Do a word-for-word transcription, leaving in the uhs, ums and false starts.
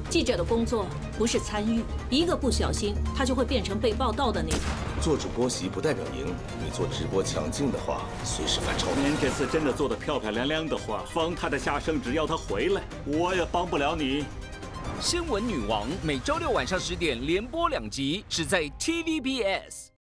记者的工作不是参与，一个不小心，他就会变成被报道的那个。 做主播席不代表赢，你做直播强劲的话，随时反超。 您这次真的做得漂漂亮亮的话，方太的下生只要他回来，我也帮不了你。 新闻女王每周六晚上十点连播两集，只在 T V B S。